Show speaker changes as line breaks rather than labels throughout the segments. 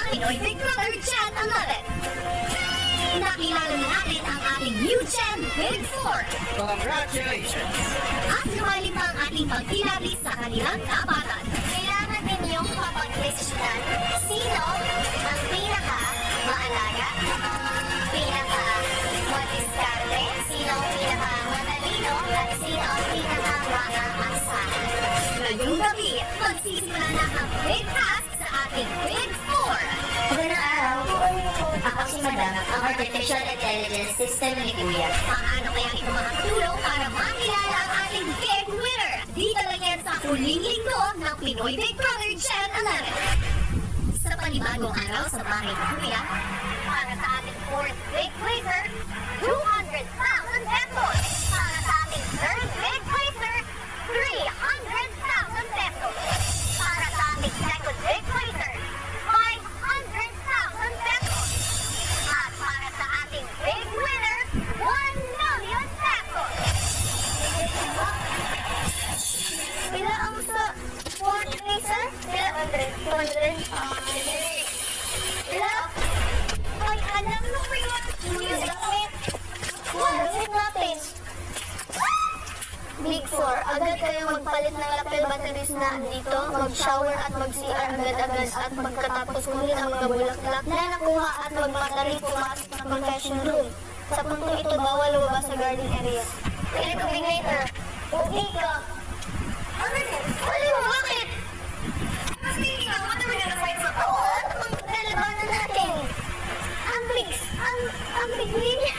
Pinoy Big Brother Gen 11. Nakilala na natin ang ating new Gen Big Four.
Congratulations!
At lumali pa ang ating pagkilali sa kanilang kapatan.
Kailangan ninyong mapag-desisyonan sino ang pinaka-maalaga, pinaka-madiskarte, sino ang pinaka-matalino, at sino ang pinaka-maaasahan.
Ngayong gabi, magsisimula na ang big task sa ating Big Four.
Magandang araw. Ako si Madam, ang Artificial Intelligence System ni Kuya.
Paano kaya ito makakatulong para makilala ang ating big winner? Dito lang yan sa huling linggo ng Pinoy Big Brother Gen 11. Sa panibagong araw sa bahay ni Kuya,
Para sa ating fourth big placer, 200,000 pesos. Para sa ating third big placer, 300,000 pesos. Para sa ating second big placer, 500,000 pesos. At para sa ating big winner, 1 million pesos. Pila ang sa fourth placer? 200. Pila? Ay, alam mo ba yun? Music mate. Music natin. Big Four, agad kayong magpalit ng lapel batteries na dito, mag-shower at mag-CR agad-agad at pagkatapos kunin ang mga bulaklak na nakuha at magmadali pumasok sa confession room. Sa punto ito, bawal lumabas sa garden area. Philip Combinator, uwi ka. Ano mo, bakit? Mas thinking of what are we gonna fight for? Oo, ano bang lalabanan natin? Ang big win.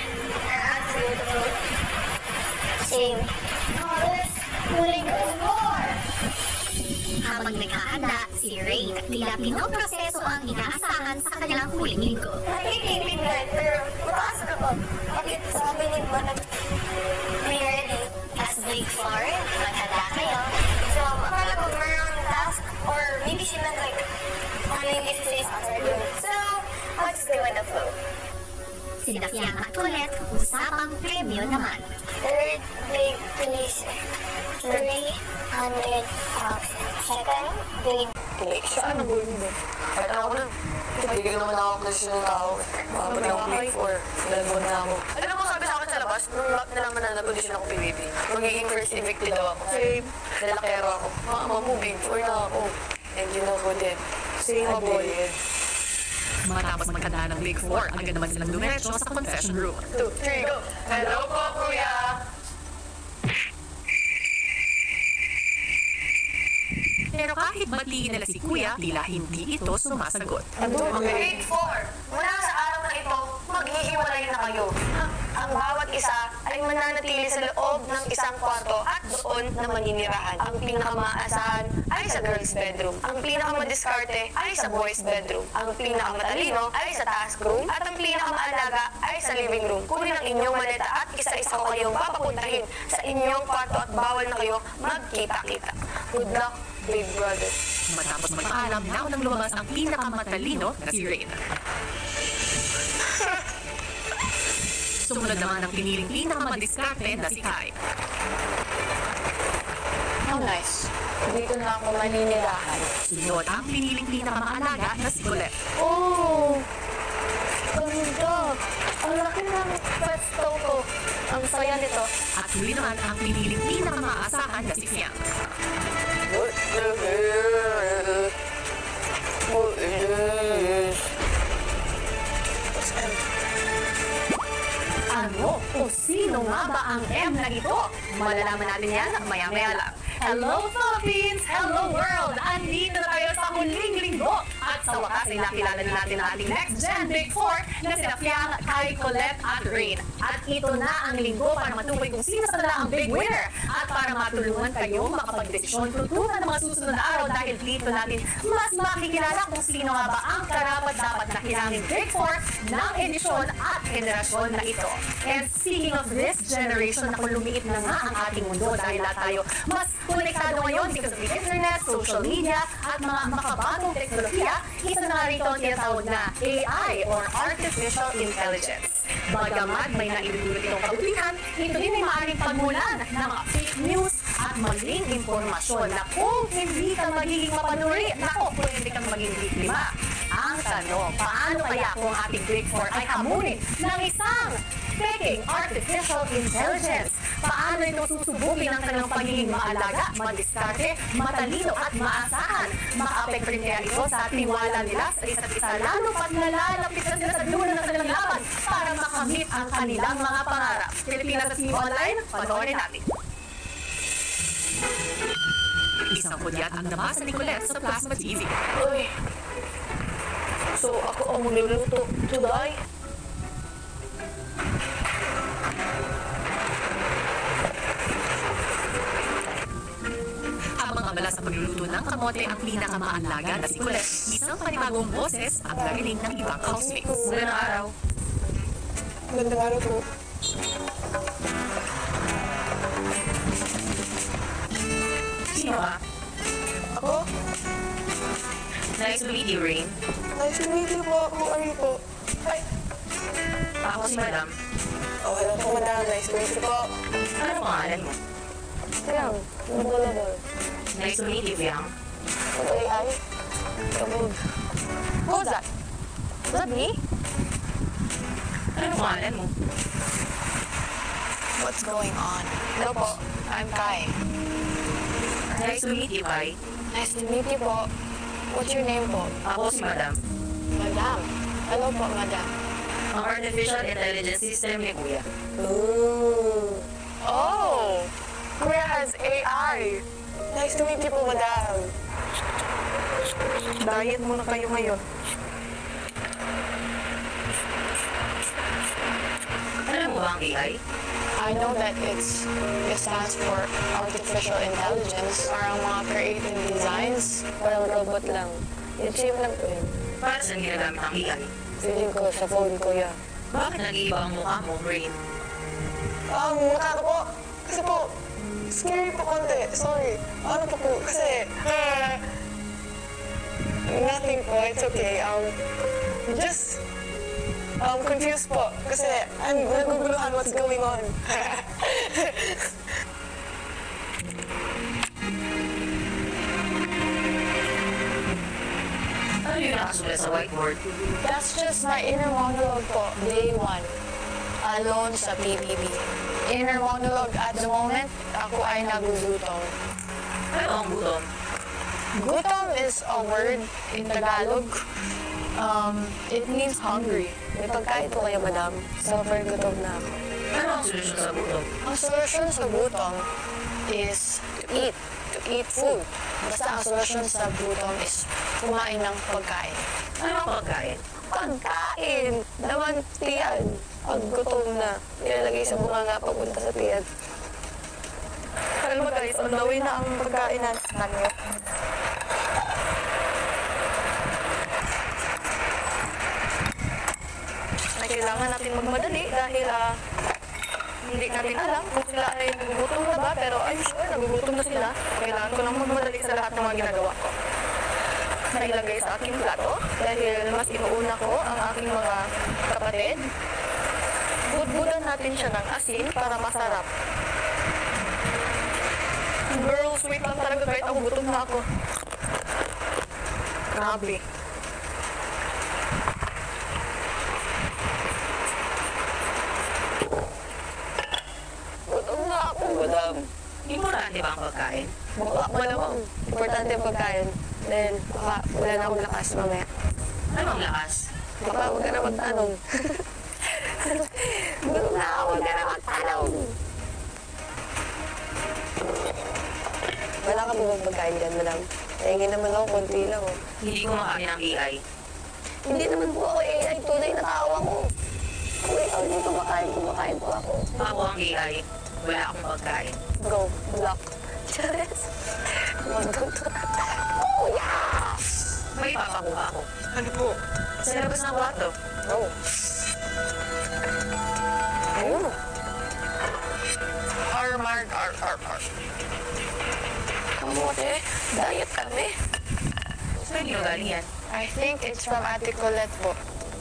Same. Huling score!
habang naghahanda, si Rain tila pinoproseso ang inaasahan sa kanilang huling linggo.
Nakikipin na, pero mataas ka ba? Bakit sabi ni ba be ready? As Big Four, maghanda kayo. So, akala ko mayroon task or maybe she meant like, planning this is so, let's go with the flow.
Sina Fiang at Colette, usapang premyo naman.
Third big release, 300,000. Second big
Saan ang goal mo? Kahit ako na, bigyan naman ako kasi ng tao. Makapag ako Big Four, nalabon na ako. Alam mo, sabi sa akin sa labas, nung lock na naman na nag-audition ako PBB, magiging first evicted daw ako. Kasi lalakero ako. Mama mo, Big Four na ako. And you know ko din. Say a boy.
Matapos magkanda ng Big Four, agad naman silang dumiretso sa confession room.
2, 3, go! Hello po, kuya!
Pero kahit batiin nila si Kuya, tila hindi ito sumasagot.
Big Four, mula sa araw na ito, maghihiwalay na kayo. Ang bawat isa ay mananatili sa loob ng isang kwarto at doon na maninirahan. Ang pinakamaasahan ay sa girls' bedroom. Ang pinakamadiskarte ay sa boys' bedroom. Ang pinakamatalino ay sa task room. At ang pinakamaalaga ay sa living room. Kunin ang inyong maleta at isa-isa ko kayong papapuntahin sa inyong kwarto at bawal na kayo magkita-kita. Good luck, Big Brother.
Matapos magpaalam, naunang lumabas ang pinakamatalino na si Rain. Sumunod naman ang piniling pinakamadiskarte na si Kai.
How nice. Dito na ako maninirahan.
Sunod ang piniling pinakamaalaga na si Colette.
Oh! Ganda! Ang laki ng pesto ko. Ang saya nito.
At huli naman ang piniling pinakamaasahan na si Fiang.
What the hell? What is
Ano o sino nga ba ang M na ito? Malalaman natin yan maya-maya lang. Hello Philippines! Hello world! Andito na tayo sa huling linggo. At sa wakas ay nakilala na natin ang ating next gen Big Four na sina Fiang, Kai, Colette at Rain. At ito na ang linggo para matukoy kung sino sa nila ang big winner. At para matulungan kayo makapag-desisyon tutunan ng mga susunod na araw dahil dito natin mas makikilala kung sino nga ba ang karapat-dapat na kilangin Big Four ng edisyon at generasyon na ito. And speaking of this generation, naku lumiit na nga ang ating mundo dahil lahat tayo mas konektado ngayon because of the internet, social media, at mga makabagong teknolohiya. Isa na nga rito ang tinatawag na AI or Artificial Intelligence. Bagamat may naidudulot itong kabutihan, ito din ay maaaring pagmulan ng mga fake news at maling impormasyon na kung hindi ka magiging mapanuri, naku, pwede kang maging biktima. Ang tanong, paano kaya kung ating Greek 4 ay hamunin ng isang peking artificial intelligence? Paano ito susubukin ang kanilang pagiging maalaga, madiskarte, matalino at maasahan? Maka-apekto rin kaya ito sa tiwala nila sa isa't isa, lalo pat nalalapit na sila sa dulo ng kanilang laban para makamit ang kanilang mga pangarap. Pilipinas at Sneak Online, panoorin natin. Isang kudyat ang namasa ni Colette sa Plasma TV.
Uy. So, ako ang magluluto today?
Habang abala sa pagluluto ng kamote ang pinakamaalaga na si Colette, isang panibagong boses ang narinig ng ibang housemates.
Magandang araw. Magandang araw po.
Sino ka?
Ako?
Nice to meet you, Rain.
Nice to meet you po. Who are you po? Ay.
Ako si Madam.
Oh, hello po, madam. Nice to meet you po.
Ano pangalan mo?
Yang, nabulabol.
Nice to meet you, Yang.
AI? Kabog. Who was that? Was that me?
Ano pangalan mo?
What's going on? Hello po. I'm Kai.
Nice to meet you, Kai.
Nice to meet you po. What's your name po?
Ako si Madam.
Madam. Hello po, madam.
Ang artificial intelligence system ni Kuya.
Ooh. Oh! Kuya has AI. Nice to meet you po, madam. Diet muna kayo ngayon.
Alam mo ba ang AI?
I know that it stands for artificial intelligence. Parang mga creative designs. Parang robot lang. I-achieve lang po yun.
Para saan ginagamit ang AI?
Feeling ko sa phone ko yan.
Bakit nag-iiba ang mukha mo, Rain?
Mukha ko po. Kasi po, scary po konti. Sorry. Ano po? Kasi, nothing po. It's okay. Just, confused po. Kasi, I'm naguguluhan what's going on.
Ano yung nakasulat sa whiteboard?
That's just my inner monologue po. Day 1. Alone sa PBB. Inner monologue at the moment, ako ay nagugutom.
Ano ang gutom?
Gutom is a word in Tagalog. It means hungry. May pagkain po kayo, madam. Super gutom na ako.
Ano ang solusyon sa gutom?
Ang solusyon sa gutom is to eat. To eat food. Basta ang solusyon sa gutom is kumain ng pagkain.
Ano ang pagkain?
Pagkain! Naman tiyan. Pag gutom na, nilalagay sa bunganga papunta sa tiyan. Alam mo guys, on the way na ang pagkain natin. Kailangan natin magmadali dahil hindi natin alam kung sila ay nagugutom na ba, pero I'm sure nagugutom na sila. Kailangan ko nang magmadali sa lahat ng mga ginagawa ko. Nailagay sa aking plato dahil mas inuuna ko ang aking mga kapatid. Budbudan natin siya ng asin para masarap. Girl, sweet lang talaga kahit ako gutom na ako. Grabe. Gutom na ako, madam.
Importante ba ang pagkain?
Malamang. Importante ang pagkain. Then, baka wala na akong lakas mamaya.
Ano ang lakas?
Baka huwag ka na magtanong. Gutom na ako, huwag ka na magtanong. Wala ka po bang pagkain dyan, madam? Tingin naman ako, konti lang. Oh.
Hindi kumakain ng AI.
Hindi naman po ako AI, tunay na tao ako. Wait, hindi kumakain po ako.
Ako ang AI. Wala akong pagkain.
Go, block. Charis. Magduto. Kuya!
May papakuha ako.
Ano po?
Sa labas ng kwarto.
Go. Ayun. Armard, ar. Kamote, diet kami.
Saan yung galing yan?
I think it's from Ate Colette po.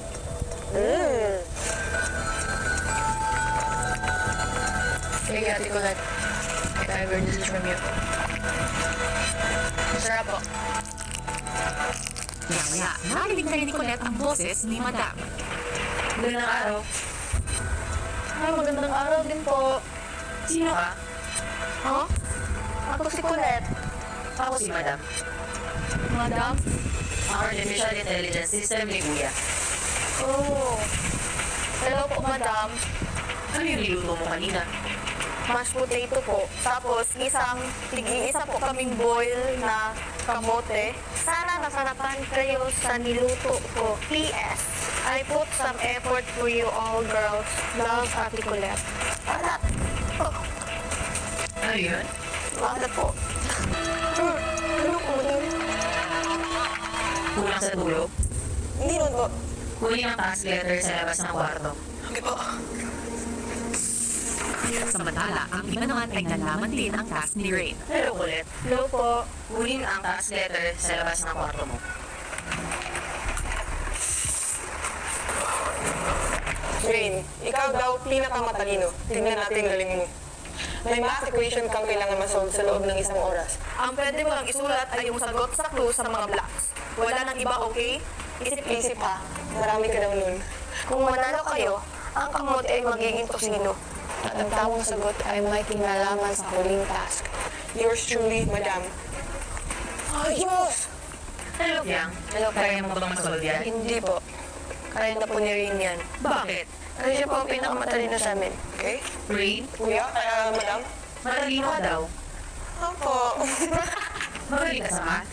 Thank you, Ate Colette. If ever this is from you. Sarap po.
Maya, narinig na ni Colette ang boses ni Madam.
Magandang araw.
Ay, magandang araw din po.
Sino ka?
Huh? Ako si Colette.
Ako si Madam.
Madam?
Ang Artificial Intelligence System ni Kuya.
Oh. Hello po, Madam.
Ano yung niluto mo kanina?
Mashed potato po. Tapos, tig-isa po kaming boil na kamote. Sana nasarapan kayo sa niluto ko. P.S. I put some effort for you all girls. Love, Ate Colette. Alat. Oh,
Ano yun?
alat po. Ano po, Madam?
Kulang sa tulog?
Hindi nun po.
Kunin ang task letter sa labas ng kwarto.
Okay po.
Samantala, ang iba naman ay nalaman din ang task ni Rain.
Hello, Colette.
Hello po.
Kunin ang task letter sa labas ng kwarto mo.
Rain, ikaw daw pinakamatalino. Tignan natin galing mo. May math equation kang kailangan masolve sa loob ng isang oras.
Ang pwede mo lang isulat ay yung sagot sa clue sa mga blocks. Wala nang iba, okay?
Isip ha, marami ka daw nun.
Kung manalo kayo, ang kamote ay magiging tosino.
At ang tamang sagot ay may kinalaman sa huling task. Yours truly, Madam. Ayos!
Hello, Piang.
Hello,
Kaya mo ba bang masolve yan?
Hindi po. Kaya na po ni Rain yan.
Bakit?
Kasi siya po ang pinakamatalino sa amin. Okay?
Rain?
Kuya, Madam?
Matalino ka daw.
Opo.
Magaling ka sa math.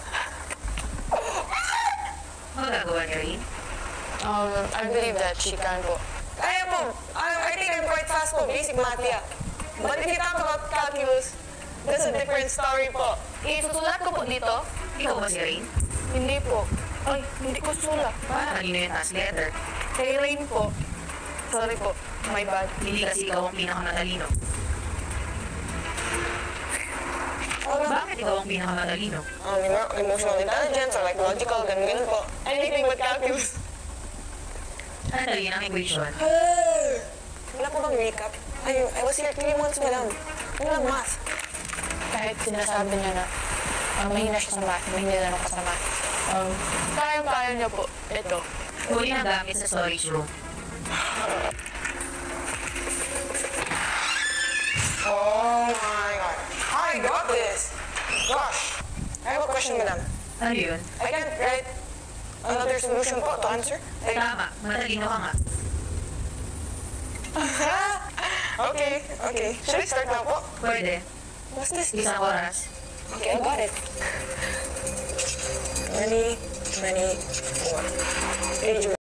Magagawa niya Rain?
I believe that she can po. Kaya po. I think I'm quite fast po. Basic math, yeah. But if you talk about calculus, that's a different story po.
Isusulat ko po dito?
Ikaw ba si Rain?
Hindi po. Ay, hindi ko sulat.
Para kanino yung task letter?
Kay Rain po. Sorry po. My bad.
Hindi kasi ikaw ang pinakamatalino. Bakit ikaw ang pinakamatalino?
Emotional intelligence or like logical, ganun po. Anything but calculus.
Ano talaga ang equation?
Wala po bang recap? I was here 3 months, Madam. Walang math. Kahit sinasabi niya na mahina siya sa math, mahina lang ako sa math.
Kaya niya po. Ito.
Kunin ang gamit sa storage room.
Oh my God. I got this. Gosh. I have a question, Madam.
Ano yun?
I can't write another solution po to answer. Like,
Tama, matalino ka nga.
okay. Should I start now po?
Pwede.
What's this?
Isang oras.
Okay, I got it. 20, 24. Age